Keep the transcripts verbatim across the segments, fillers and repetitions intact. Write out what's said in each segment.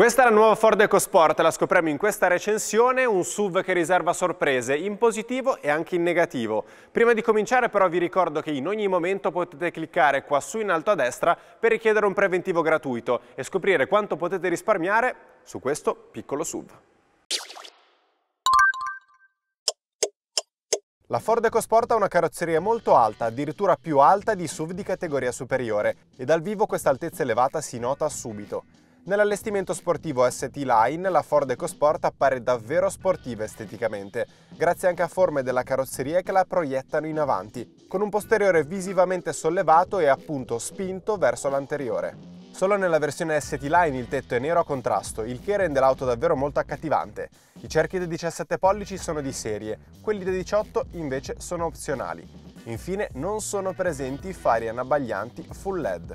Questa è la nuova Ford EcoSport, la scopriamo in questa recensione, un S U V che riserva sorprese in positivo e anche in negativo. Prima di cominciare però vi ricordo che in ogni momento potete cliccare qua su in alto a destra per richiedere un preventivo gratuito e scoprire quanto potete risparmiare su questo piccolo S U V. La Ford EcoSport ha una carrozzeria molto alta, addirittura più alta di S U V di categoria superiore, e dal vivo questa altezza elevata si nota subito. Nell'allestimento sportivo S T Line la Ford EcoSport appare davvero sportiva esteticamente, grazie anche a forme della carrozzeria che la proiettano in avanti, con un posteriore visivamente sollevato e appunto spinto verso l'anteriore. Solo nella versione S T Line il tetto è nero a contrasto, il che rende l'auto davvero molto accattivante. I cerchi da diciassette pollici sono di serie, quelli da diciotto invece sono opzionali. Infine non sono presenti fari anabbaglianti full L E D.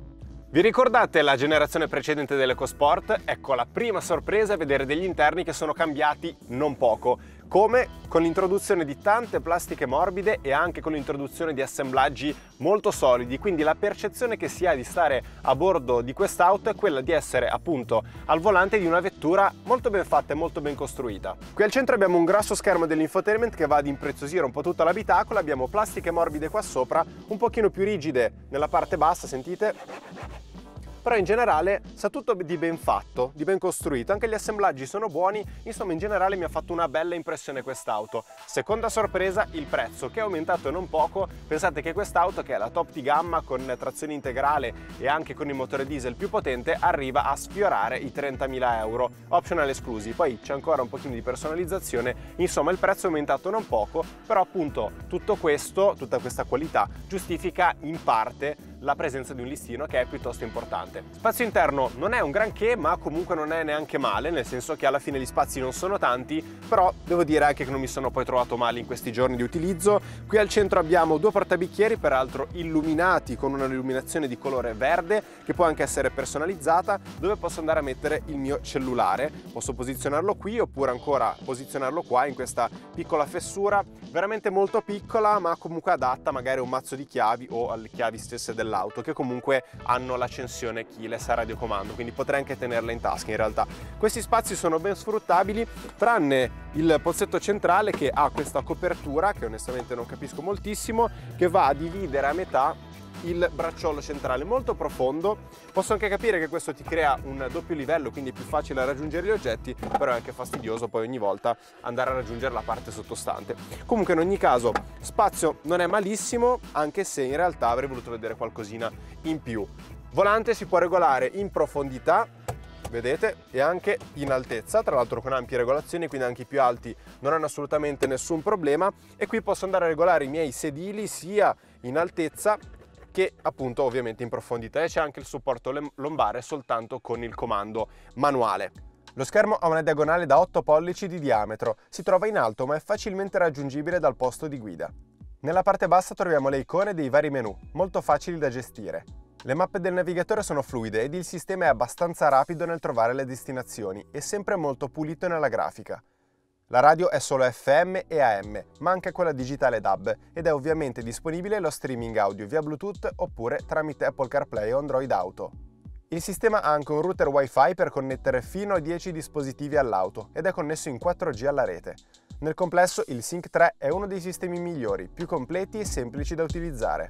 Vi ricordate la generazione precedente dell'EcoSport? Ecco, la prima sorpresa è vedere degli interni che sono cambiati non poco, come con l'introduzione di tante plastiche morbide e anche con l'introduzione di assemblaggi molto solidi, quindi la percezione che si ha di stare a bordo di quest'auto è quella di essere appunto al volante di una vettura molto ben fatta e molto ben costruita. Qui al centro abbiamo un grosso schermo dell'infotainment che va ad impreziosire un po' tutta l'abitacolo, abbiamo plastiche morbide qua sopra, un pochino più rigide nella parte bassa, sentite? Però in generale sa tutto di ben fatto, di ben costruito, anche gli assemblaggi sono buoni, insomma in generale mi ha fatto una bella impressione quest'auto. Seconda sorpresa, il prezzo, che è aumentato non poco. Pensate che quest'auto, che è la top di gamma con trazione integrale e anche con il motore diesel più potente, arriva a sfiorare i trentamila euro, optional esclusi. Poi c'è ancora un pochino di personalizzazione, insomma il prezzo è aumentato non poco, però appunto tutto questo, tutta questa qualità giustifica in parte la presenza di un listino che è piuttosto importante. Spazio interno non è un granché, ma comunque non è neanche male, nel senso che alla fine gli spazi non sono tanti, però devo dire anche che non mi sono poi trovato male in questi giorni di utilizzo. Qui al centro abbiamo due portabicchieri, peraltro illuminati con un'illuminazione di colore verde che può anche essere personalizzata, dove posso andare a mettere il mio cellulare. Posso posizionarlo qui oppure ancora posizionarlo qua in questa piccola fessura, veramente molto piccola ma comunque adatta magari a un mazzo di chiavi o alle chiavi stesse dell'auto, che comunque hanno l'accensione keyless a radiocomando, quindi potrei anche tenerla in tasca in realtà. Questi spazi sono ben sfruttabili, tranne il pozzetto centrale che ha questa copertura che onestamente non capisco moltissimo, che va a dividere a metà il bracciolo centrale molto profondo. Posso anche capire che questo ti crea un doppio livello, quindi è più facile raggiungere gli oggetti, però è anche fastidioso poi ogni volta andare a raggiungere la parte sottostante. Comunque in ogni caso spazio non è malissimo, anche se in realtà avrei voluto vedere qualcosina in più. Volante si può regolare in profondità, vedete, e anche in altezza, tra l'altro con ampie regolazioni, quindi anche i più alti non hanno assolutamente nessun problema. E qui posso andare a regolare i miei sedili sia in altezza che appunto ovviamente in profondità, e c'è anche il supporto lombare soltanto con il comando manuale. Lo schermo ha una diagonale da otto pollici di diametro, si trova in alto ma è facilmente raggiungibile dal posto di guida. Nella parte bassa troviamo le icone dei vari menu, molto facili da gestire. Le mappe del navigatore sono fluide ed il sistema è abbastanza rapido nel trovare le destinazioni e sempre molto pulito nella grafica. La radio è solo F M e A M, ma anche quella digitale D A B, ed è ovviamente disponibile lo streaming audio via Bluetooth oppure tramite Apple CarPlay o Android Auto. Il sistema ha anche un router Wi-Fi per connettere fino a dieci dispositivi all'auto ed è connesso in quattro G alla rete. Nel complesso il Sync tre è uno dei sistemi migliori, più completi e semplici da utilizzare.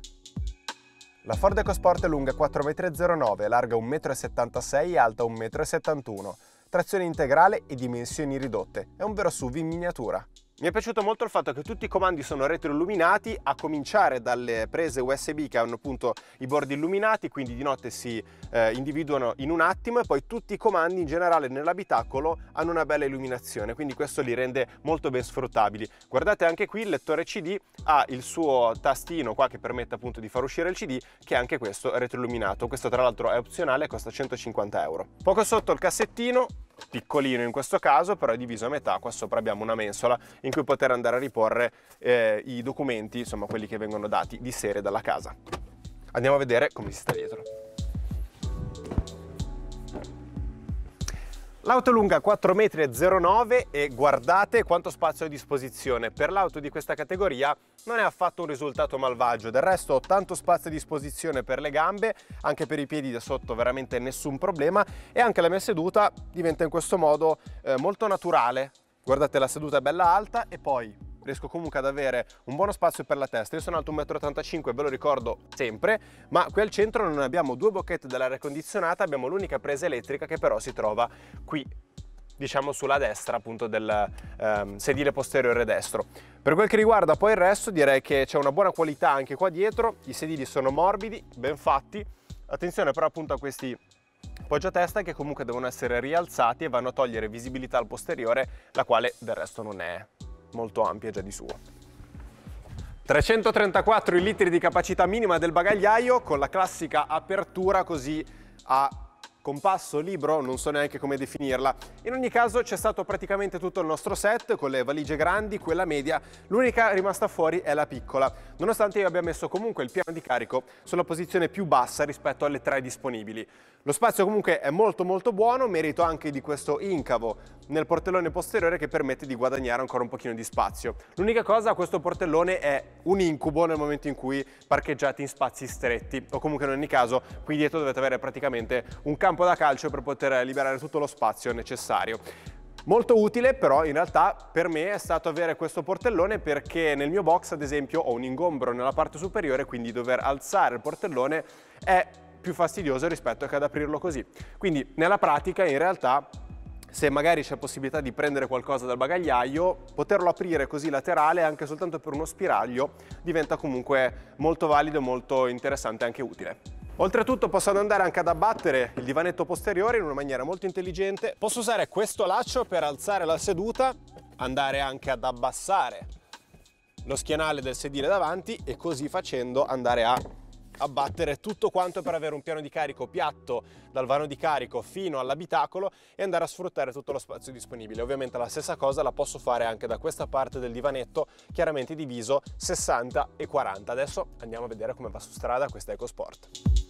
La Ford EcoSport è lunga quattro virgola zero nove metri, larga un virgola settantasei metri e alta un virgola settantuno metri. Trazione integrale e dimensioni ridotte, è un vero S U V in miniatura. Mi è piaciuto molto il fatto che tutti i comandi sono retroilluminati, a cominciare dalle prese U S B che hanno appunto i bordi illuminati, quindi di notte si eh, individuano in un attimo, e poi tutti i comandi in generale nell'abitacolo hanno una bella illuminazione, quindi questo li rende molto ben sfruttabili. Guardate anche qui il lettore C D ha il suo tastino qua che permette appunto di far uscire il C D, che è anche questo retroilluminato. Questo tra l'altro è opzionale e costa centocinquanta euro. Poco sotto il cassettino, piccolino in questo caso, però è diviso a metà. Qua sopra abbiamo una mensola in cui poter andare a riporre eh, i documenti, insomma quelli che vengono dati di serie dalla casa. Andiamo a vedere come si sta dietro. L'auto è lunga quattro virgola zero nove metri e guardate quanto spazio a disposizione. Per l'auto di questa categoria non è affatto un risultato malvagio, del resto ho tanto spazio a disposizione per le gambe, anche per i piedi da sotto veramente nessun problema, e anche la mia seduta diventa in questo modo eh, molto naturale. Guardate, la seduta è bella alta e poi riesco comunque ad avere un buono spazio per la testa. Io sono alto uno virgola ottantacinque m, ve lo ricordo sempre, ma qui al centro non abbiamo due bocchette dell'aria condizionata, abbiamo l'unica presa elettrica che però si trova qui, diciamo sulla destra appunto del ehm, sedile posteriore destro. Per quel che riguarda poi il resto, direi che c'è una buona qualità anche qua dietro, i sedili sono morbidi, ben fatti, attenzione però appunto a questi poggiatesta che comunque devono essere rialzati e vanno a togliere visibilità al posteriore, la quale del resto non è molto ampia già di suo. trecentotrentaquattro litri di capacità minima del bagagliaio con la classica apertura così a compasso libro, non so neanche come definirla. In ogni caso c'è stato praticamente tutto il nostro set con le valigie grandi, quella media, l'unica rimasta fuori è la piccola, nonostante io abbia messo comunque il piano di carico sulla posizione più bassa rispetto alle tre disponibili. Lo spazio comunque è molto molto buono, merito anche di questo incavo nel portellone posteriore che permette di guadagnare ancora un pochino di spazio. L'unica cosa, questo portellone è un incubo nel momento in cui parcheggiate in spazi stretti, o comunque in ogni caso qui dietro dovete avere praticamente un campo da calcio per poter liberare tutto lo spazio necessario. Molto utile però in realtà per me è stato avere questo portellone, perché nel mio box ad esempio ho un ingombro nella parte superiore, quindi dover alzare il portellone è più fastidioso rispetto che ad aprirlo così. Quindi nella pratica in realtà, se magari c'è possibilità di prendere qualcosa dal bagagliaio, poterlo aprire così laterale anche soltanto per uno spiraglio diventa comunque molto valido, molto interessante e anche utile. Oltretutto posso andare anche ad abbattere il divanetto posteriore in una maniera molto intelligente. Posso usare questo laccio per alzare la seduta, andare anche ad abbassare lo schienale del sedile davanti e così facendo andare a abbattere tutto quanto per avere un piano di carico piatto dal vano di carico fino all'abitacolo e andare a sfruttare tutto lo spazio disponibile. Ovviamente la stessa cosa la posso fare anche da questa parte del divanetto, chiaramente diviso sessanta e quaranta. Adesso andiamo a vedere come va su strada questa EcoSport.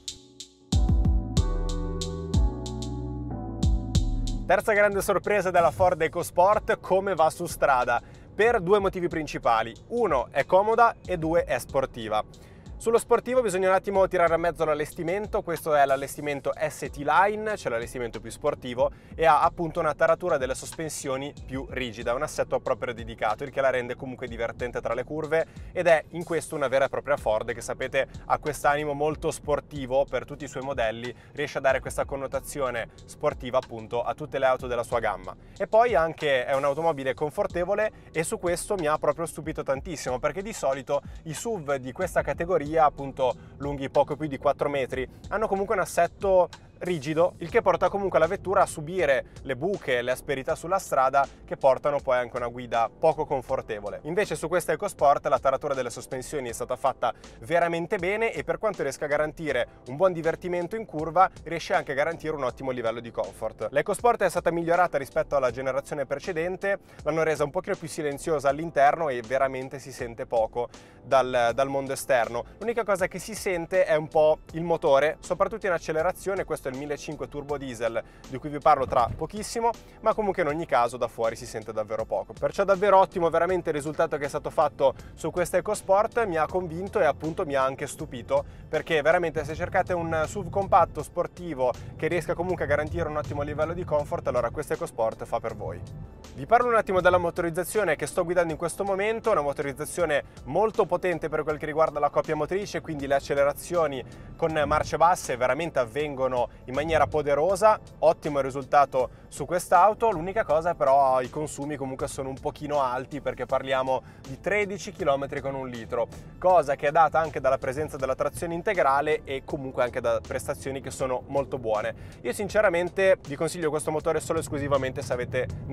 Terza grande sorpresa della Ford EcoSport, come va su strada, per due motivi principali. Uno, è comoda e due, è sportiva. Sullo sportivo bisogna un attimo tirare a mezzo l'allestimento. Questo è l'allestimento S T Line, cioè l'allestimento più sportivo, e ha appunto una taratura delle sospensioni più rigida, un assetto proprio dedicato, il che la rende comunque divertente tra le curve ed è in questo una vera e propria Ford che, sapete, ha quest'animo molto sportivo per tutti i suoi modelli, riesce a dare questa connotazione sportiva appunto a tutte le auto della sua gamma. E poi anche è un'automobile confortevole e su questo mi ha proprio stupito tantissimo, perché di solito i S U V di questa categoria, appunto lunghi poco più di quattro metri, hanno comunque un assetto rigido, il che porta comunque la vettura a subire le buche e le asperità sulla strada che portano poi anche una guida poco confortevole. Invece su questa EcoSport la taratura delle sospensioni è stata fatta veramente bene e per quanto riesca a garantire un buon divertimento in curva, riesce anche a garantire un ottimo livello di comfort. L'EcoSport è stata migliorata rispetto alla generazione precedente, l'hanno resa un pochino più silenziosa all'interno e veramente si sente poco dal, dal mondo esterno. L'unica cosa che si sente è un po' il motore, soprattutto in accelerazione. Questo è il millecinquecento turbo diesel di cui vi parlo tra pochissimo, ma comunque in ogni caso da fuori si sente davvero poco. Perciò davvero ottimo veramente il risultato che è stato fatto su questa EcoSport, mi ha convinto e appunto mi ha anche stupito, perché veramente se cercate un S U V compatto sportivo che riesca comunque a garantire un ottimo livello di comfort, allora questa EcoSport fa per voi. Vi parlo un attimo della motorizzazione che sto guidando in questo momento, una motorizzazione molto potente per quel che riguarda la coppia motrice, quindi le accelerazioni con marce basse veramente avvengono in maniera poderosa, ottimo il risultato su quest'auto. L'unica cosa però, i consumi comunque sono un pochino alti, perché parliamo di tredici chilometri con un litro, cosa che è data anche dalla presenza della trazione integrale e comunque anche da prestazioni che sono molto buone. Io sinceramente vi consiglio questo motore solo e esclusivamente se avete necessità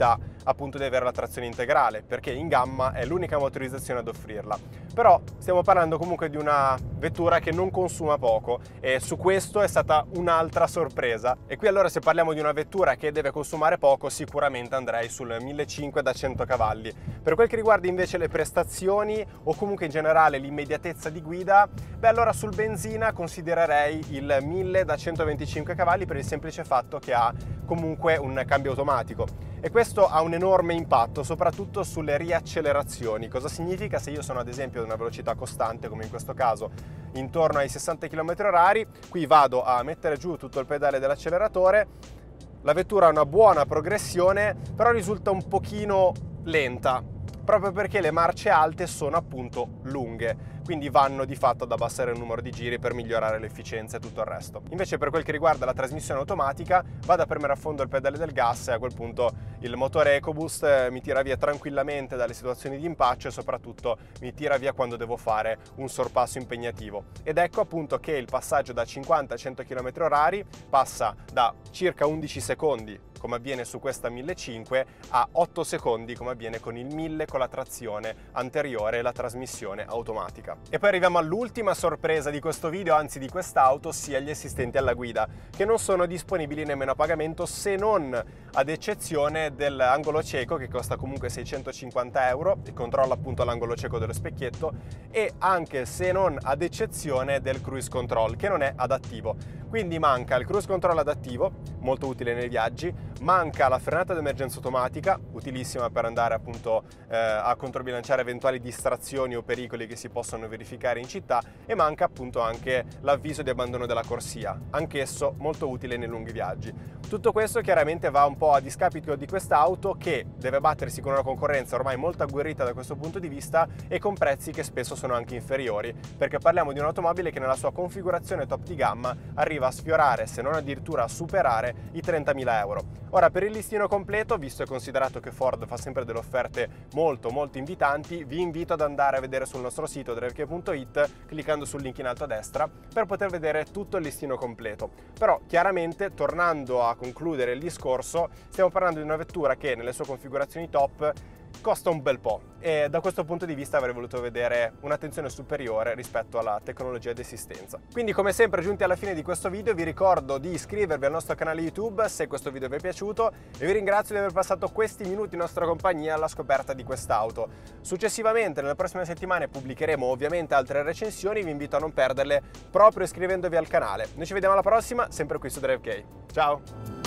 possibilità appunto di avere la trazione integrale, perché in gamma è l'unica motorizzazione ad offrirla. Però stiamo parlando comunque di una vettura che non consuma poco e su questo è stata un'altra sorpresa. E qui allora, se parliamo di una vettura che deve consumare poco, sicuramente andrei sul millecinquecento da cento cavalli. Per quel che riguarda invece le prestazioni o comunque in generale l'immediatezza di guida, beh allora sul benzina considererei il mille da centoventicinque cavalli, per il semplice fatto che ha comunque un cambio automatico. E questo ha un enorme impatto soprattutto sulle riaccelerazioni. Cosa significa? Se io sono ad esempio ad una velocità costante, come in questo caso intorno ai sessanta chilometri orari, qui vado a mettere giù tutto il pedale dell'acceleratore, la vettura ha una buona progressione, però risulta un pochino lenta, proprio perché le marce alte sono appunto lunghe, quindi vanno di fatto ad abbassare il numero di giri per migliorare l'efficienza e tutto il resto. Invece per quel che riguarda la trasmissione automatica, vado a premere a fondo il pedale del gas e a quel punto il motore EcoBoost mi tira via tranquillamente dalle situazioni di impaccio e soprattutto mi tira via quando devo fare un sorpasso impegnativo. Ed ecco appunto che il passaggio da cinquanta a cento chilometri orari passa da circa undici secondi, come avviene su questa millecinquecento, a otto secondi come avviene con il mille con la trazione anteriore e la trasmissione automatica. E poi arriviamo all'ultima sorpresa di questo video, anzi di quest'auto, ossia gli assistenti alla guida, che non sono disponibili nemmeno a pagamento, se non ad eccezione dell'angolo cieco, che costa comunque seicentocinquanta euro e controlla appunto l'angolo cieco dello specchietto, e anche se non ad eccezione del cruise control, che non è adattivo. Quindi manca il cruise control adattivo, molto utile nei viaggi, manca la frenata d'emergenza automatica, utilissima per andare appunto eh, a controbilanciare eventuali distrazioni o pericoli che si possono verificare in città, e manca appunto anche l'avviso di abbandono della corsia, anch'esso molto utile nei lunghi viaggi. Tutto questo chiaramente va un po' a discapito di quest'auto, che deve battersi con una concorrenza ormai molto agguerrita da questo punto di vista e con prezzi che spesso sono anche inferiori, perché parliamo di un'automobile che nella sua configurazione top di gamma arriva a sfiorare, se non addirittura a superare, i trentamila euro. Ora, per il listino completo, visto e considerato che Ford fa sempre delle offerte molto molto invitanti, vi invito ad andare a vedere sul nostro sito drive punto it cliccando sul link in alto a destra per poter vedere tutto il listino completo. Però chiaramente, tornando a concludere il discorso, stiamo parlando di una vettura che nelle sue configurazioni top costa un bel po', e da questo punto di vista avrei voluto vedere un'attenzione superiore rispetto alla tecnologia di assistenza. Quindi, come sempre, giunti alla fine di questo video, vi ricordo di iscrivervi al nostro canale YouTube se questo video vi è piaciuto, e vi ringrazio di aver passato questi minuti in nostra compagnia alla scoperta di quest'auto. Successivamente, nelle prossime settimane, pubblicheremo ovviamente altre recensioni, vi invito a non perderle proprio iscrivendovi al canale. Noi ci vediamo alla prossima, sempre qui su DriveK. Ciao!